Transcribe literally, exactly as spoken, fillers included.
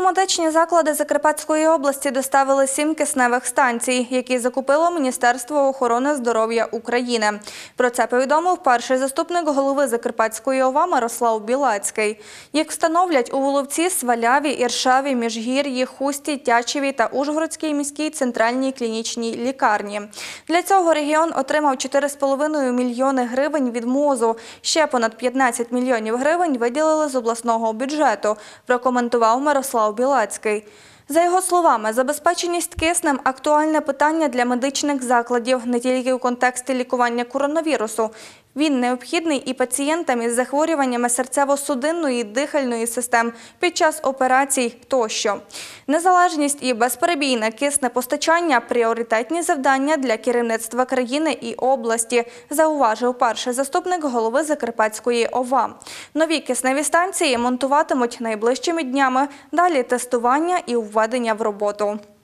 медичні заклади Закарпатської області доставили сім кисневих станцій, які закупило Міністерство охорони здоров'я України. Про це повідомив перший заступник голови Закарпатської ОВА Мирослав Білацький. Як встановлять, у Воловці, Сваляві, Іршаві, Міжгір'ї, Хусті, Тячеві та Ужгородській міській центральній клінічній лікарні. Для цього регіон отримав чотири з половиною мільйони гривень від МОЗу. Ще понад п'ятнадцять мільйонів гривень виділили з обласного бюджету, прокоментував Мирослав Білацький. За його словами, забезпеченість киснем – актуальне питання для медичних закладів не тільки у контексті лікування коронавірусу. Він необхідний і пацієнтам із захворюваннями серцево-судинної, дихальної систем під час операцій тощо. Незалежність і безперебійне киснепостачання – пріоритетні завдання для керівництва країни і області, зауважив перший заступник голови Закарпатської ОВА. Нові кисневі станції монтуватимуть найближчими днями, далі тестування і введення в роботу.